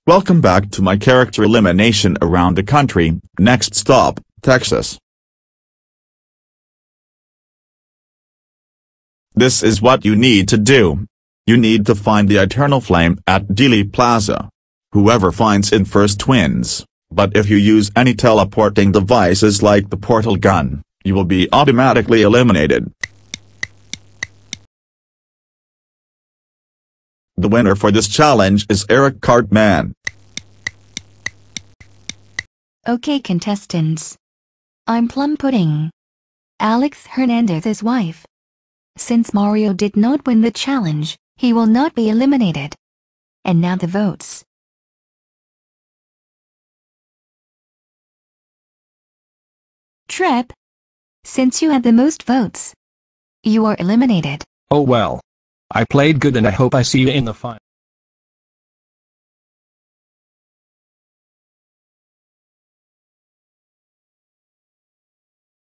Welcome back to my character elimination around the country. Next stop, Texas. This is what you need to do. You need to find the Eternal Flame at Dealey Plaza. Whoever finds it first wins, but if you use any teleporting devices like the portal gun, you will be automatically eliminated. The winner for this challenge is Eric Cartman. Okay contestants. I'm Plum Pudding, Alex Hernandez's wife. Since Mario did not win the challenge, he will not be eliminated. And now the votes. Trip, since you had the most votes, you are eliminated. Oh well. I played good and I hope I see you in the final.